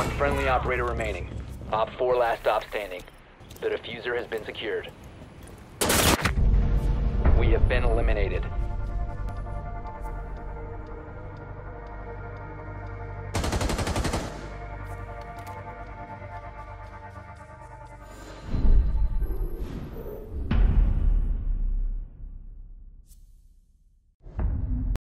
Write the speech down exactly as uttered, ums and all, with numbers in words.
One friendly operator remaining. Op four last stop standing. The diffuser has been secured.